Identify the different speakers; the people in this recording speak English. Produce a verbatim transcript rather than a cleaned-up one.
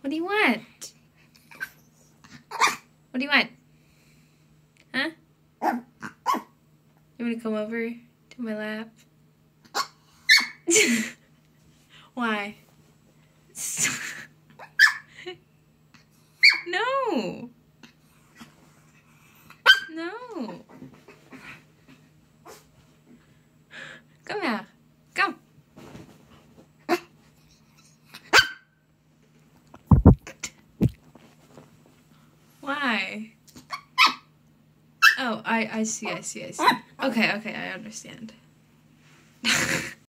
Speaker 1: What do you want? What do you want? Huh? You want to come over to my lap? Why? No. No. Come here. Come. Why? Oh, I, I see, I see, I see. Okay, okay, I understand.